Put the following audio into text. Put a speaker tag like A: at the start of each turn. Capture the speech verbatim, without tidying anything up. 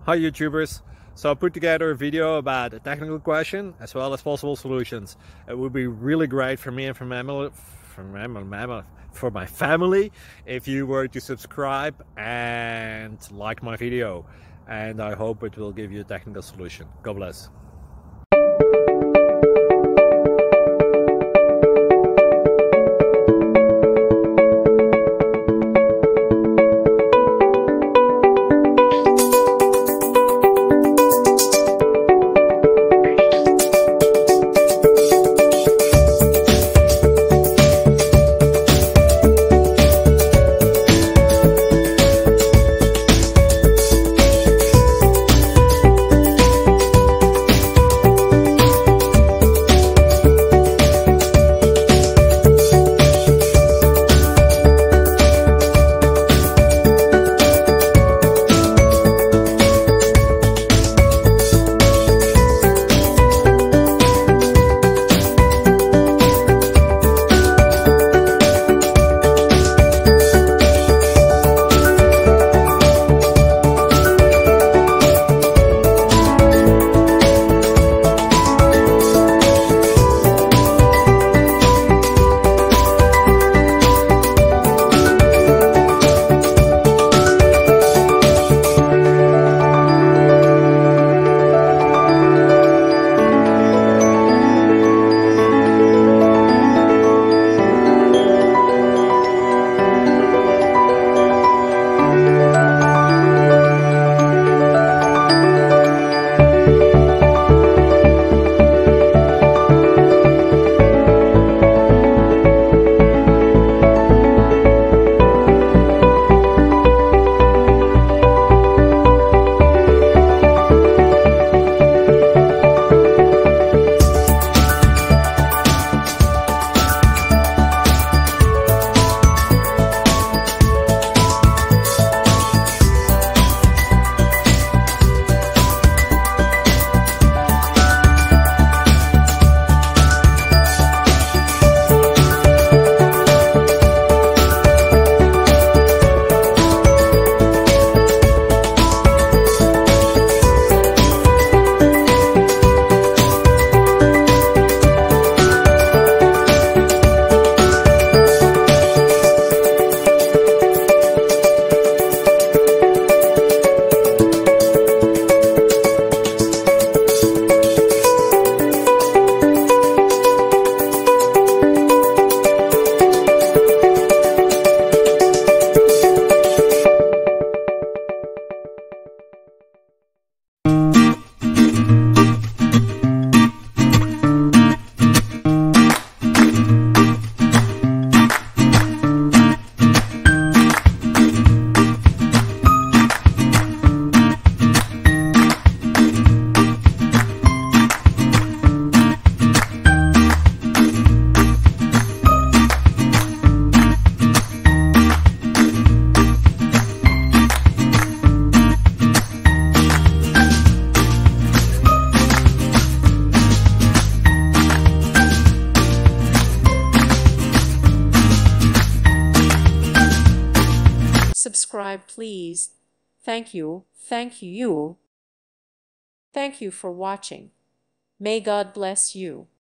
A: Hi YouTubers. So I put together a video about a technical question as well as possible solutions. It would be really great for me and for my, for my, for my family if you were to subscribe and like my video. And I hope it will give you a technical solution. God bless.
B: Subscribe, please. Thank you. Thank you. Thank you for watching. May God bless you.